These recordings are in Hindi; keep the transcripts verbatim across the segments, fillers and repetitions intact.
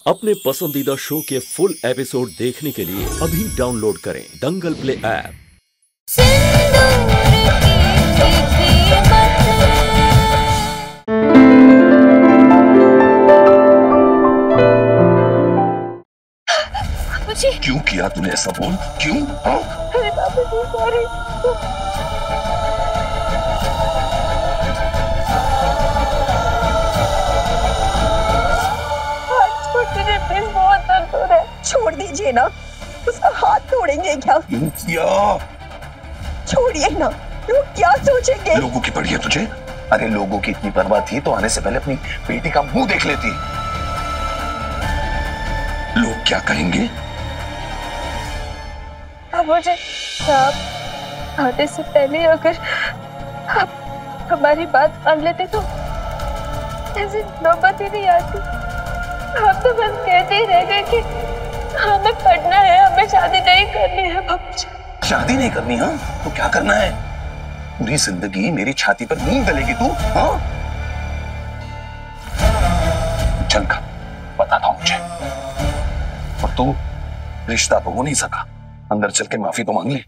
अपने पसंदीदा शो के फुल एपिसोड देखने के लिए अभी डाउनलोड करें दंगल प्ले ऐप। क्यों किया तूने ऐसा? बोल क्यों? हाँ? अरे बाबूजी सॉरी। प्लीज बहुत दर्द हो रहा है। छोड़ दीजिए ना, उसका हाथ तोड़ेंगे क्या? क्यों किया? छोड़िए ना, लोग क्या सोचेंगे? लोगों की पड़ी है तुझे? अरे लोगों की इतनी परवाह थी तो आने से पहले अपनी बेटी का मुंह देख लेती। लोग क्या कहेंगे? बाबूजी, आप आने से पहले अगर आप हमारी बात मान लेते तो ऐसी नौबत ही नहीं आती। आप तो बस कहते ही रह गए कि हमें पढ़ना है, हमें शादी नहीं करनी है। बाबूजी शादी नहीं करनी? हाँ तो क्या करना है? पूरी जिंदगी मेरी छाती पर नींद गलेगी तू? हाँ चल का बताता हूं मुझे। और तू रिश्ता तो हो नहीं सका, अंदर चल के माफी तो मांग ले।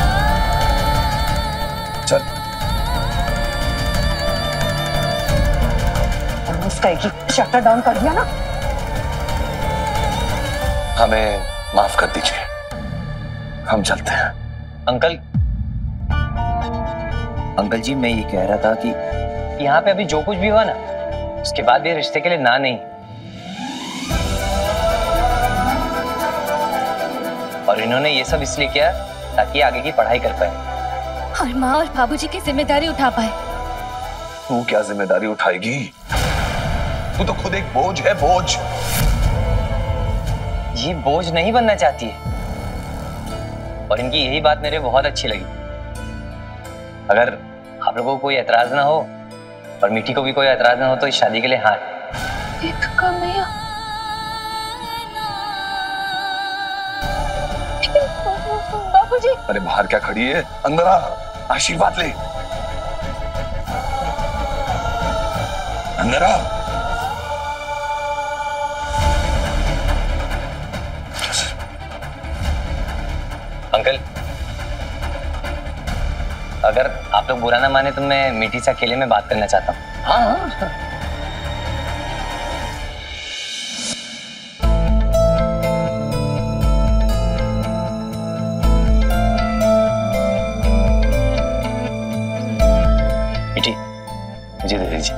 चल शटर डाउन कर दिया ना। हमें माफ कर दीजिए, हम चलते हैं। अंकल अंकल जी, मैं ये कह रहा था कि यहाँ पे अभी जो कुछ भी हुआ ना, उसके बाद भी रिश्ते के लिए ना नहीं। और इन्होंने ये सब इसलिए किया ताकि आगे की पढ़ाई कर पाए और माँ और बाबूजी की जिम्मेदारी उठा पाए। तू क्या जिम्मेदारी उठाएगी? तू तो खुद एक बोझ है, बोझ। ये बोझ नहीं बनना चाहती है और इनकी यही बात मेरे बहुत अच्छी लगी। अगर आप लोगों को कोई एतराज ना हो और मीठी को भी कोई एतराज ना हो तो इस शादी के लिए हाँ। बाबूजी, अरे बाहर क्या खड़ी है? अंदर आ, आशीर्वाद ले। अंदर आ। अंकल, अगर आप लोग बुरा ना माने तो मैं मीठी से अकेले में बात करना चाहता हूँ। हाँ मीठी, मुझे दे दीजिए।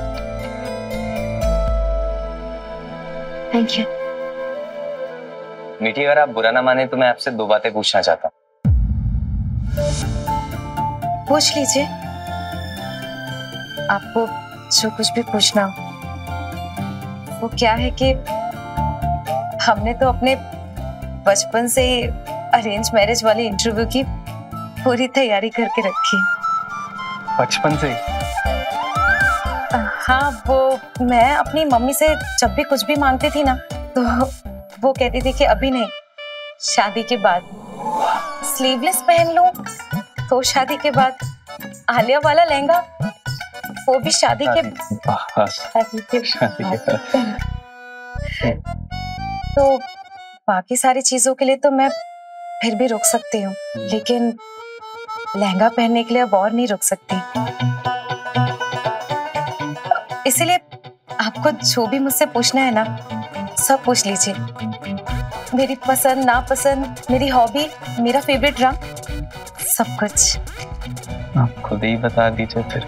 Thank you. मीठी, अगर आप बुरा ना माने तो मैं आपसे दो बातें पूछना चाहता हूँ। पूछ लीजिए, आपको जो कुछ भी पूछना हो। वो क्या है कि हमने तो अपने बचपन से ही अरेंज मैरिज वाली इंटरव्यू की पूरी तैयारी करके रखी। बचपन से? हाँ, वो मैं अपनी मम्मी से जब भी कुछ भी मांगती थी ना तो वो कहती थी कि अभी नहीं, शादी के बाद। स्लीवलेस पहन लूं तो शादी के बाद, आलिया वाला लहंगा वो भी शादी के शादी के बाद। तो बाकी सारी चीजों के लिए तो मैं फिर भी रुक सकती हूँ, लेकिन लहंगा पहनने के लिए अब और नहीं रुक सकती। इसीलिए आपको जो भी मुझसे पूछना है ना, सब पूछ लीजिए। मेरी पसंद नापसंद, मेरी हॉबी, मेरा फेवरेट रंग, सब कुछ आप खुद ही बता दीजिए फिर।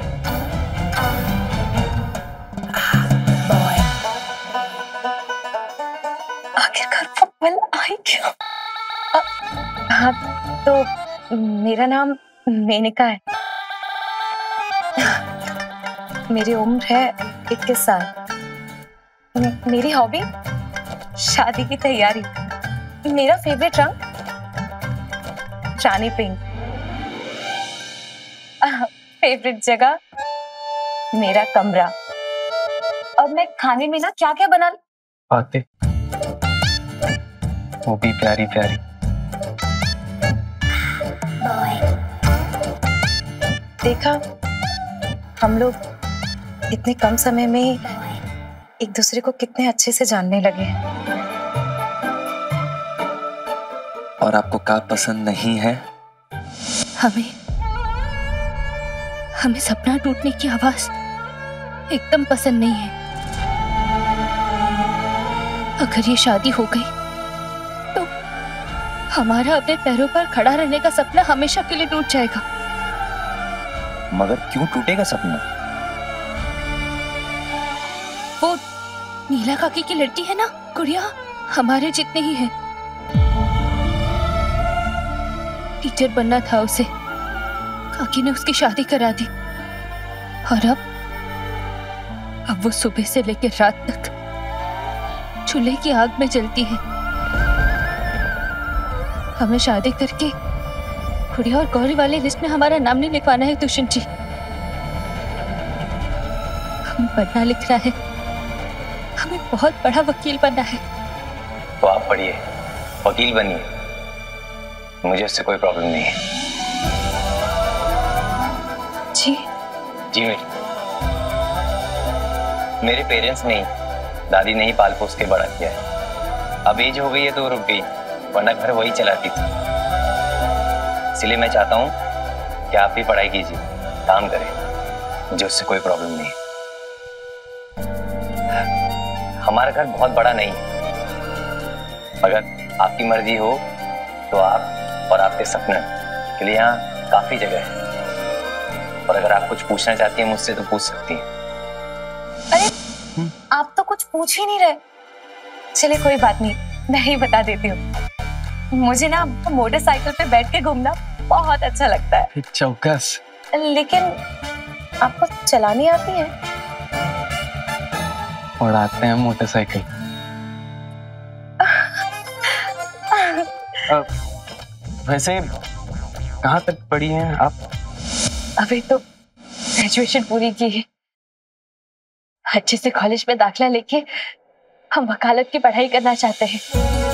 आखिरकार वो पल आई क्यों? हाँ, तो मेरा नाम मेनिका है। मेरी उम्र है इक्कीस साल। मेरी हॉबी शादी की तैयारी। मेरा फेवरेट रंग रानी पिंक। फेवरेट जगह मेरा कमरा। और मैं खाने में ना क्या क्या बना बातें, वो भी प्यारी प्यारी। देखा, हम लोग इतने कम समय में एक दूसरे को कितने अच्छे से जानने लगे हैं। और आपको क्या पसंद नहीं है? हमें हमें सपना टूटने की आवाज एकदम पसंद नहीं है। अगर ये शादी हो गई तो हमारा अपने पैरों पर खड़ा रहने का सपना हमेशा के लिए टूट जाएगा। मगर क्यों टूटेगा सपना? वो नीला काकी की लड़की है ना गुड़िया, हमारे जितने ही है। टीचर बनना था उसे, काकी ने उसकी शादी करा दी और अब अब वो सुबह से लेकर रात तक चूल्हे की आग में जलती है। हमें शादी करके गुड़िया और गौरी वाले लिस्ट में हमारा नाम नहीं लिखवाना है दुष्यंत जी। हमें पढ़ना लिखना है, हमें बहुत बड़ा वकील बनना है। तो आप पढ़िए, वकील बनिए, मुझे उससे कोई प्रॉब्लम नहीं है। जी जी मेरी मेरे पेरेंट्स ने ही, दादी ने ही पाल पोस के बड़ा किया है। अब एज हो गई है तो रुक गई, वरना घर वही चलाती थी। इसलिए मैं चाहता हूँ कि आप भी पढ़ाई कीजिए, काम करें, मुझे उससे कोई प्रॉब्लम नहीं है। हमारा घर बहुत बड़ा नहीं है, अगर आपकी मर्जी हो तो आप और आपके सपने के लिए यहाँ काफी जगह है। और अगर आप कुछ पूछना चाहती हैं मुझसे तो पूछ सकती हैं। अरे आप तो कुछ पूछ ही नहीं रहे। चलिए कोई बात नहीं, मैं ही बता देती हूँ। मुझे ना मोटरसाइकिल पे बैठ के घूमना बहुत अच्छा लगता है। चौकस। लेकिन आपको चलानी आती है? उड़ाते हैं मोटरसाइकिल। वैसे कहाँ तक पढ़ी हैं आप? अभी तो ग्रेजुएशन पूरी की है। अच्छे से कॉलेज में दाखिला लेके हम वकालत की पढ़ाई करना चाहते हैं।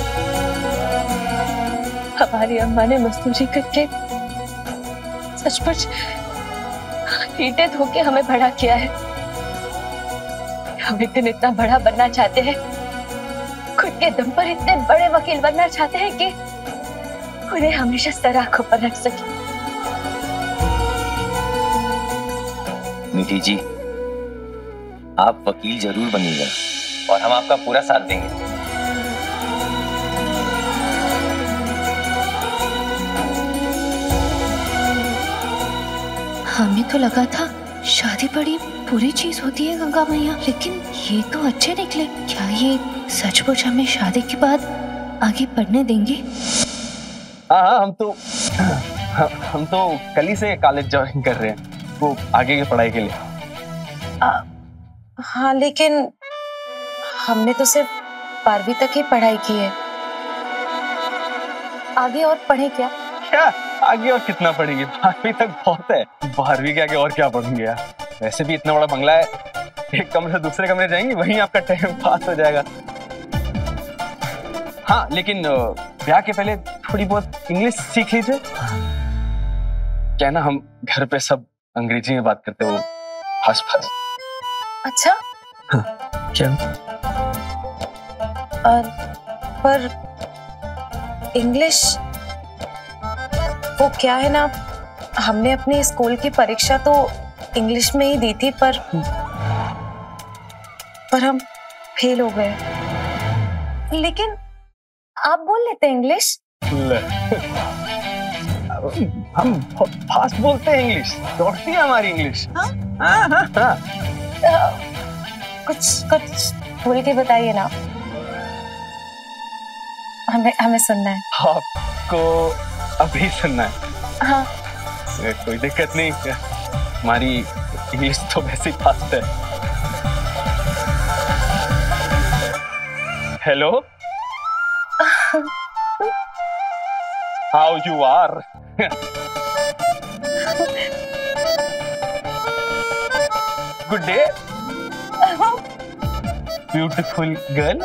हमारी अम्मा ने मजदूरी करके सचमुच ईंटें धो के हमें बड़ा किया है। हम एक दिन इतना बड़ा बनना चाहते हैं, खुद के दम पर इतने बड़े वकील बनना चाहते हैं कि उन्हें हमेशा सर आंखों पर रख सके। मीठी जी, आप वकील जरूर बनिएगा और हम आपका पूरा साथ देंगे। हमें तो लगा था शादी बड़ी बुरी चीज होती है गंगा मैया, लेकिन ये तो अच्छे निकले। क्या ये सचमुच हमें शादी के बाद आगे बढ़ने देंगे? हाँ हाँ, हम तो हम तो कल ही से कॉलेज ज्वाइन कर रहे हैं, वो आगे की पढ़ाई के लिए। आ, हाँ लेकिन हमने तो सिर्फ बारहवीं तक ही पढ़ाई की है, आगे और पढ़े क्या? क्या आगे और कितना पढ़ेंगे? बारहवीं तक बहुत है। बारहवीं के आगे और क्या पढ़ेंगे यार? वैसे भी इतना बड़ा बंगला है, एक कमरे से दूसरे कमरे जाएंगे, वहीं आपका टाइम पास हो जाएगा। हाँ लेकिन ब्याह के पहले थोड़ी बहुत इंग्लिश सीख लीजिए। क्या ना, हम घर पे सब अंग्रेजी में बात करते हो फर्स्ट फर्स्ट। अच्छा हाँ, क्या? आ, पर इंग्लिश वो क्या है ना, हमने अपनी स्कूल की परीक्षा तो इंग्लिश में ही दी थी, पर पर हम फेल हो गए। लेकिन आप बोल लेते इंग्लिश? हम बहुत फास्ट बोलते हैं इंग्लिश, दौड़ती है हमारी इंग्लिश। हाँ? हाँ, हाँ, हाँ। आ, कुछ कुछ बोल के बताइए ना, हमें हमें सुनना है। आपको अभी सुनना है? हाँ। कोई दिक्कत नहीं, हमारी इंग्लिश तो वैसे ही फास्ट है। Hello, how you are? Good day, beautiful girl,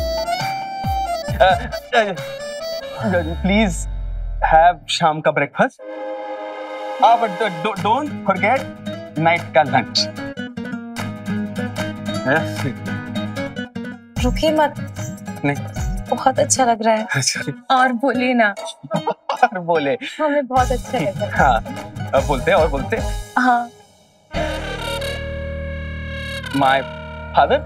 please have शाम का breakfast, but don't forget night का लंच। रुकिए मत। नहीं। बहुत अच्छा लग रहा है। अच्छा। और बोलिए ना। और बोले। हमें बहुत अच्छा लग रहा है। हाँ, अब बोलते हैं और बोलते हैं। हाँ। My father,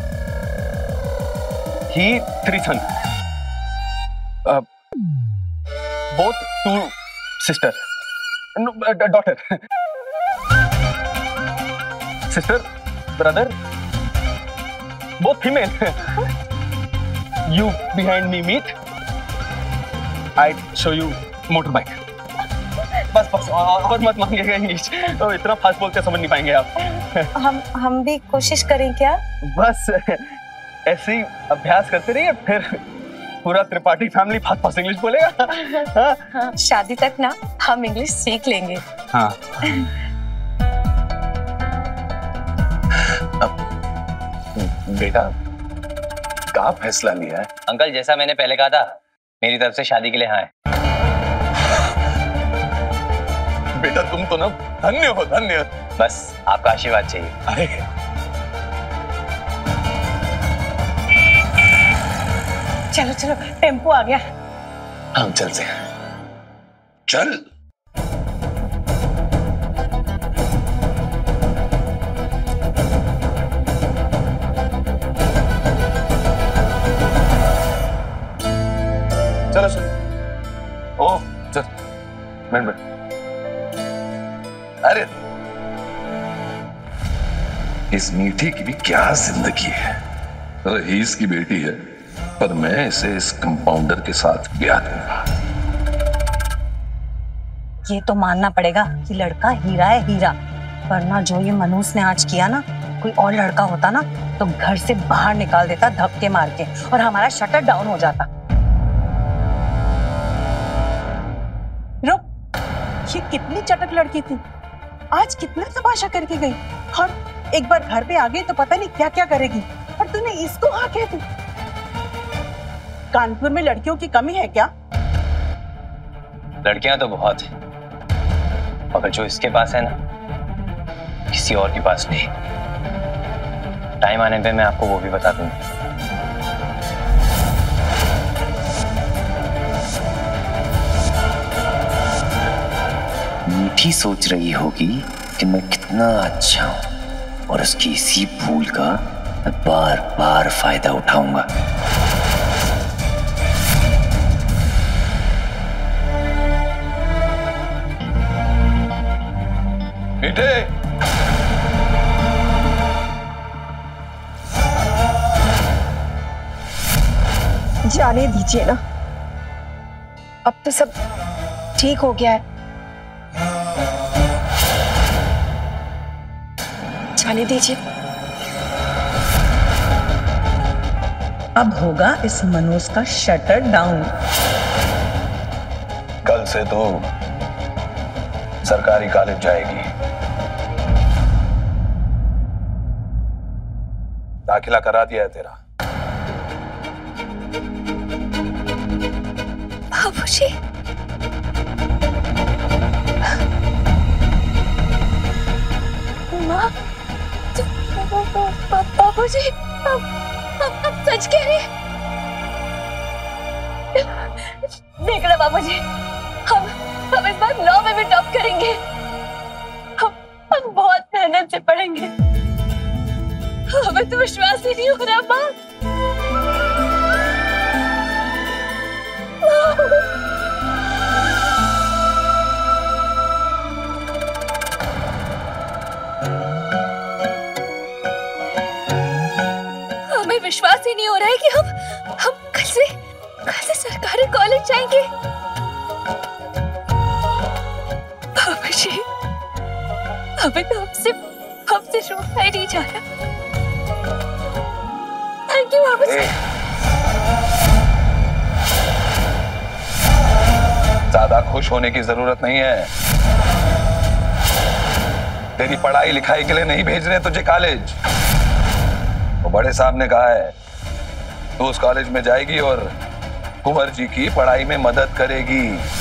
he three son, uh, both two sister, no, uh, daughter, sister, brother, both female. You behind me meet, I show you motorbike. बस बस और, और मत मांगिएगा इंग्लिश, तो इतना फास्ट बोलते समझ नहीं पाएंगे आप। हम हम भी कोशिश करें क्या? बस ऐसे ही अभ्यास करते रहिए, फिर पूरा Tripathi family fast fast English बोलेगा। हाँ? हाँ, शादी तक ना हम इंग्लिश सीख लेंगे। हाँ। बेटा क्या फैसला लिया है? अंकल जैसा मैंने पहले कहा था, मेरी तरफ से शादी के लिए हाँ है। बेटा तुम तो ना धन्य हो, धन्य। बस आपका आशीर्वाद चाहिए। अरे चलो चलो, टेम्पो आ गया। हम चलते हैं। चल। चलो चलो। ओ चल, बैठ बैठ। अरे इस मीठी की भी क्या जिंदगी है। रईस की बेटी है, पर मैं इसे इस कंपाउंडर के साथ ब्याह दूंगा। ये तो मानना पड़ेगा कि लड़का हीरा है, हीरा। वरना जो ये मनूस ने आज किया ना, कोई और लड़का होता ना तो घर से बाहर निकाल देता धक्के मार के, और हमारा शटर डाउन हो जाता। रुक, ये कितनी चटक लड़की थी, आज कितना तमाशा करके गई, और एक बार घर पे आ गई तो पता नहीं क्या क्या करेगी। और तूने इसको हाँ कह दी। कानपुर में लड़कियों की कमी है क्या? लड़कियां तो बहुत हैं, मगर जो इसके पास है ना, किसी और के पास नहीं। टाइम आने पे मैं आपको वो भी बता दूंगा। मीठी सोच रही होगी कि मैं कितना अच्छा हूं, और उसकी इसी भूल का मैं बार बार फायदा उठाऊंगा। मीठे, जाने दीजिए ना, अब तो सब ठीक हो गया है। जाने दीजिए। अब होगा इस मनोज का शटर डाउन। कल से तो सरकारी कॉलेज जाएगी। दाखिला करा दिया है तेरा। बाबूजी, माँ, बाबूजी, आप सच कह रहे हैं? देख रहे बाबूजी, हम हम इस बार लॉ में भी टॉप करेंगे। हम हम बहुत मेहनत से पढ़ेंगे। हमें तो विश्वास ही नहीं हो रहा माँ। हमें विश्वास ही नहीं हो रहा है कि हम हम कल से कल से सरकारी कॉलेज जाएंगे। बाबूजी, हमें तो हमसे हमसे रोका ही नहीं जा रहा। थैंक यू बाबूजी। ज्यादा खुश होने की जरूरत नहीं है। तेरी पढ़ाई लिखाई के लिए नहीं भेज रहे तुझे कॉलेज। वो बड़े साहब ने कहा है तू उस कॉलेज में जाएगी और कुंवर जी की पढ़ाई में मदद करेगी,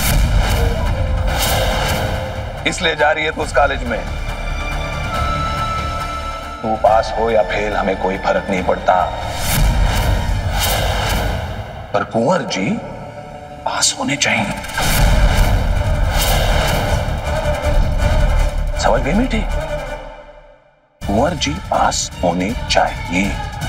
इसलिए जा रही है तू उस कॉलेज में। तू पास हो या फेल हमें कोई फर्क नहीं पड़ता, पर कुंवर जी पास होने चाहिए। समझ गए मीठी? कुंवर जी पास होने चाहिए।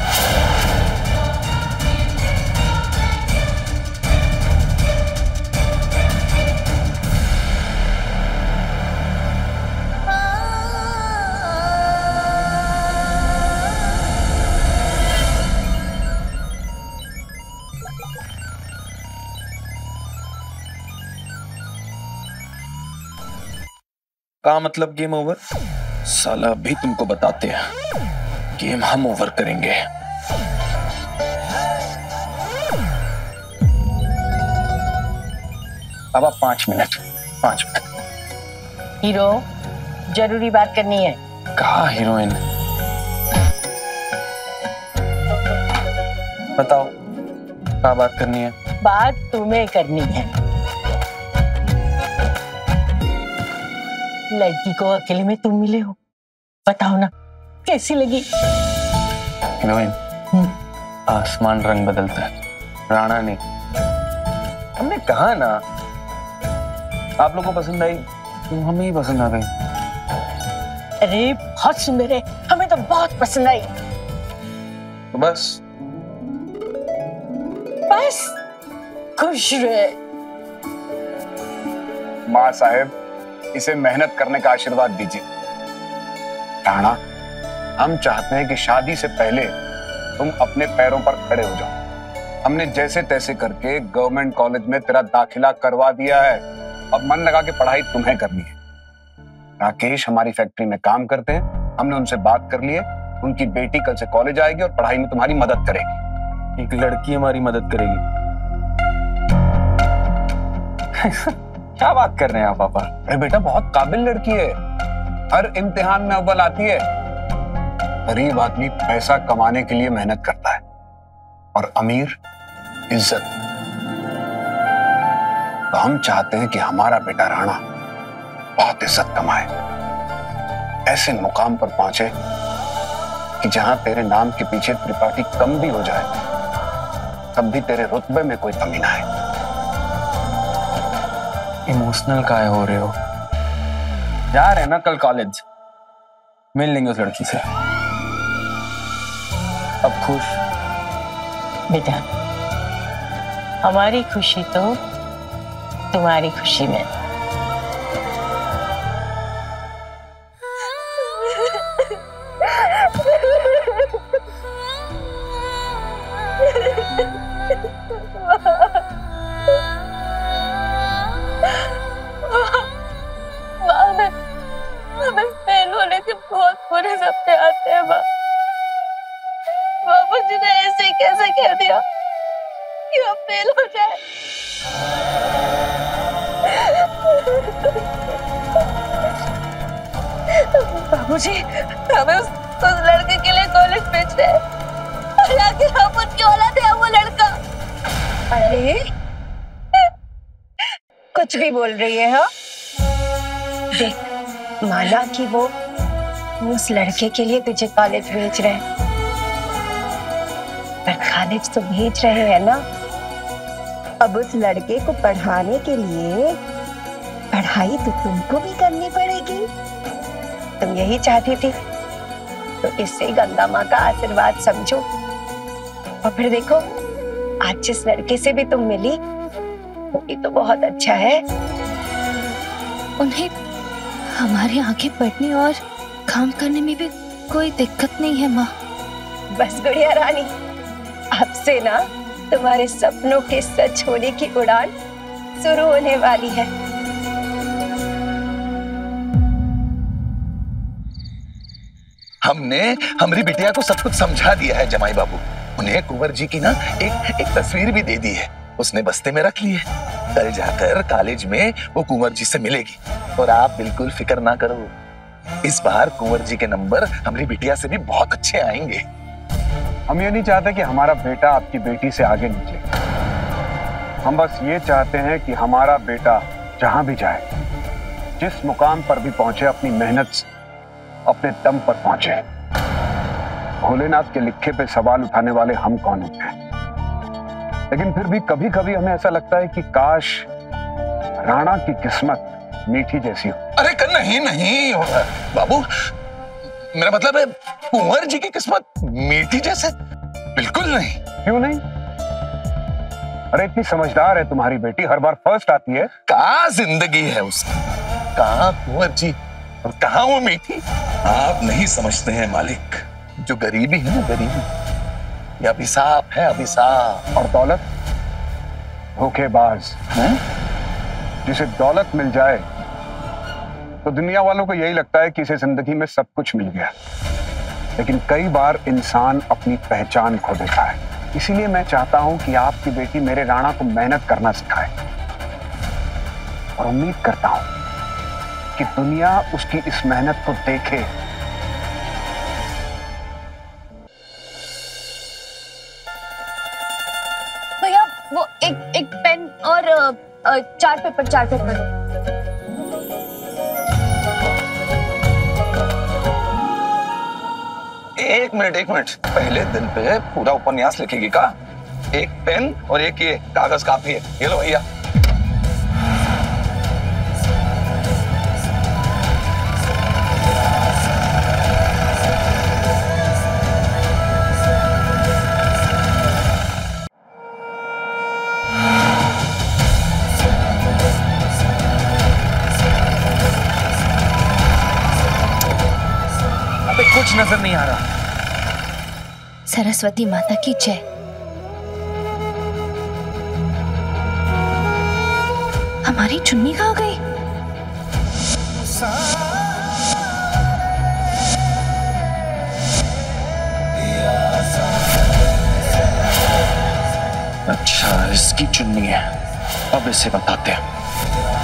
का मतलब गेम ओवर? साला अभी तुमको बताते हैं, गेम हम ओवर करेंगे। अब आप पांच मिनट पांच मिनट हीरो, जरूरी बात करनी है। कहा हीरोइन? बताओ क्या बात करनी है? बात तुम्हें करनी है। लड़की को अकेले में तुम मिले हो, बताओ ना कैसी लगी? हीरोइन, आसमान रंग बदलता है, राणा ने। हमने कहा ना आप लोगों को पसंद आई, तो हमें ही पसंद आ गई। अरे बहुत सुंदर है, हमें तो बहुत पसंद आई। तो बस बस खुश रहे। माँ साहेब, इसे मेहनत करने का आशीर्वाद दीजिए। राणा, हम चाहते हैं कि शादी से पहले तुम अपने पैरों पर खड़े हो जाओ। हमने जैसे तैसे करके गवर्नमेंट कॉलेज में तेरा दाखिला करवा दिया है, अब मन लगा के पढ़ाई तुम्हें करनी है। राकेश हमारी फैक्ट्री में काम करते हैं, हमने उनसे बात कर ली है, उनकी बेटी कल से कॉलेज आएगी और पढ़ाई में तुम्हारी मदद करेगी। एक लड़की हमारी मदद करेगी? क्या बात कर रहे हैं आप पापा? अरे बेटा, बहुत काबिल लड़की है, हर इम्तिहान में अव्वल आती है। गरीब आदमी पैसा कमाने के लिए मेहनत करता है और अमीर इज्जत। तो हम चाहते हैं कि हमारा बेटा राणा बहुत इज्जत कमाए, ऐसे मुकाम पर पहुंचे कि जहां तेरे नाम के पीछे त्रिपाठी कम भी हो जाए, तब भी तेरे रुतबे में कोई कमी ना आए। इमोशनल काहे हो रहे हो? जा रहे हैं ना कल कॉलेज, मिल लेंगे उस लड़की से। अब खुश? बेटा, हमारी खुशी तो तुम्हारी खुशी में। बहुत बुरे सपने आते हैं माँ। बाबूजी ने ऐसे कैसे कह दिया कि हम फेल हो जाए? बाबूजी हमें उस, उस लड़के के लिए कॉलेज भेज रहे हैं, और आखिर हम उनकी औलाद है, वो लड़का। अरे कुछ भी बोल रही है? हाँ देख, माना कि वो उस लड़के के लिए तुझे कॉलेज भेज रहे हैं, पर कॉलेज तो भेज रहे हैं ना। अब उस लड़के को पढ़ाने के लिए पढ़ाई तो तुमको भी करनी पड़ेगी। तुम यही चाहती थी, तो इससे गंगा माँ का आशीर्वाद समझो। और फिर देखो, आज जिस लड़के से भी तुम मिली, वो भी तो बहुत अच्छा है। उन्हें हमारे आगे बढ़ने और काम करने में भी कोई दिक्कत नहीं है माँ। बस गुड़िया रानी, अब से ना तुम्हारे सपनों के सच होने की उड़ान शुरू होने वाली है। हमने हमारी बिटिया को सब कुछ समझा दिया है जमाई बाबू। उन्हें कुंवर जी की ना एक एक तस्वीर भी दे दी है, उसने बस्ते में रख ली है। कल जाकर कॉलेज में वो कुंवर जी से मिलेगी। और आप बिल्कुल फिक्र ना करो, इस बार कुंवर जी के नंबर हमारी बिटिया से भी बहुत अच्छे आएंगे। हम ये नहीं चाहते कि हमारा बेटा आपकी बेटी से आगे निकले। हम बस ये चाहते हैं कि हमारा बेटा जहां भी जाए, जिस मुकाम पर भी पहुंचे, अपनी मेहनत से अपने दम पर पहुंचे। भोलेनाथ के लिखे पे सवाल उठाने वाले हम कौन होते हैं? लेकिन फिर भी कभी कभी हमें ऐसा लगता है कि काश राणा की किस्मत मीठी जैसी हो। अरे कर नहीं नहीं बाबू, मेरा मतलब है कुंवर जी की किस्मत मीठी जैसे बिल्कुल नहीं। क्यों नहीं? अरे इतनी समझदार है तुम्हारी बेटी, हर बार फर्स्ट आती है। कहाँ जिंदगी है उसकी, कहाँ कुंवर जी और कहाँ वो मीठी। आप नहीं समझते हैं मालिक, जो गरीबी है ना गरीबी, ये अभिशाप है अभिशाप। और दौलत धोखेबाज है। जिसे दौलत मिल जाए तो दुनिया वालों को यही लगता है कि इसे जिंदगी में सब कुछ मिल गया, लेकिन कई बार इंसान अपनी पहचान खो देता है। इसीलिए मैं चाहता हूं कि आपकी बेटी मेरे राणा को मेहनत करना सिखाए, और उम्मीद करता हूं कि दुनिया उसकी इस मेहनत को देखे। भैया वो एक एक पेन और अ, अ, चार पेपर चार पेपर। एक मिनट एक मिनट, पहले दिन पे पूरा उपन्यास लिखेगी का? एक पेन और एक ये कागज काफी है, ये लो भैया। अबे कुछ नजर नहीं आ रहा। सरस्वती माता की जय। हमारी चुन्नी कहाँ गई? अच्छा इसकी चुन्नी है, अब इसे बताते हैं।